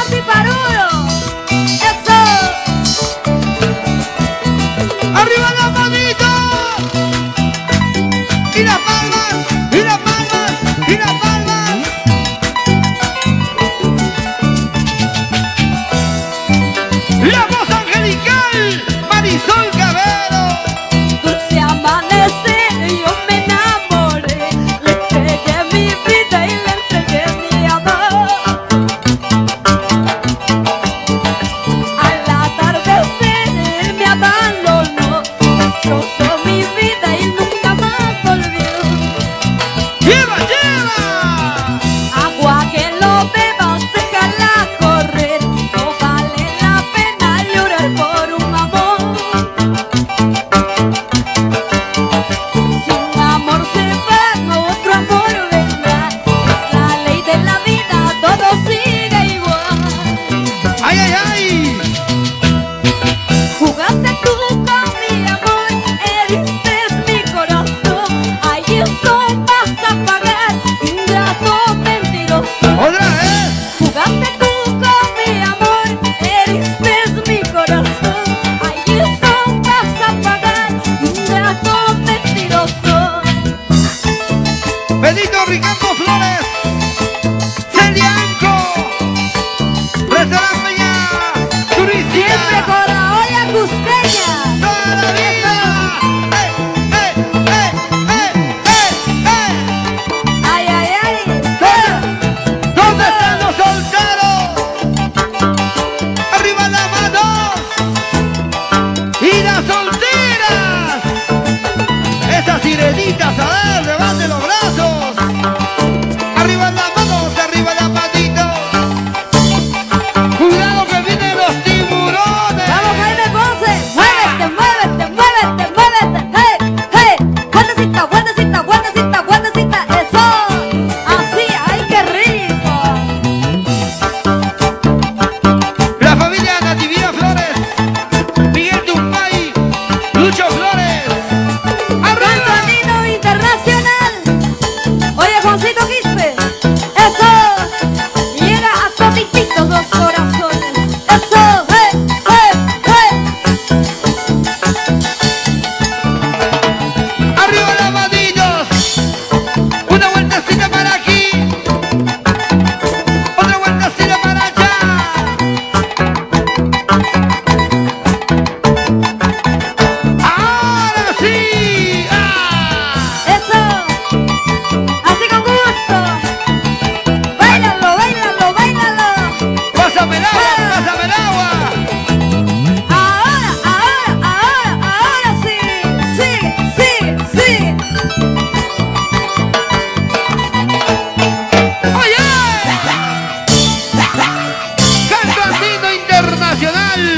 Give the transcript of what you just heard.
así parudo. Eso. ¡Arriba las manitos! ¡Y las palmas! ¡Y las palmas! ¡Y las palmas! ¡La voz angelical! ¡Marisol Cabero! Dulce amanecer, yo me enamoré. Le entregué mi vida y le entregué mi amor. Al atardecer él me abandonó, destrozó mi vida y nunca más volvió. ¡Lleva, lleva! Agua que lo bebas, déjala correr. No vale la pena llorar por un amor. Si un amor se va, otro amor vendrá. Es la ley de la vida, todo sigue igual. ¡Ay, ay, ay! Jugaste tú con mi amor, heriste mi corazón. Ay, eso vas a pagar, ingrato mentiroso. ¡Otra vez! Jugaste tú con mi amor, heriste mi corazón. Ay, eso vas a pagar, ingrato mentiroso. Benito Ricardo Flores, Celianco, Restaurante Peña, Siempre Turística, con la olla cusqueña. toda la vida. Ay, ay, ay. ¿Dónde están los solteros? ¡Arriba las manos! ¡Y las solteras! Esas sirenitas, a ver, levanten los brazos. ¡Arriba las manos, arriba las manitos! ¡Cuidado que vienen los tiburones! Vamos, Jaime Ponce. Muévete, muévete, muévete, muévete. Hey, hey. Buenecita, buenecita, buenecita, buenecita. Eso. Así, ay, qué rico. La familia Natividad Flores, Miguel Tumbay, Lucho Flores. ¡Arriba! Antonino Internacional. Oye, Juancito Quispe. Eso. Llega a todititos los corazones. Eso. Hey, hey, hey. ¡Arriba las manitos! Una vueltecita para aquí. Otra vueltecita para allá. ¡Ahora sí! ¡Ah! Eso. Así con gusto. Báilalo, báilalo, báilalo. ¡Pásame el agua! ¡Pásame el agua! Ahora, ahora, ahora, ahora sí. Sigue, sigue, sigue. ¡Oye! ¡Canto Andino Internacional!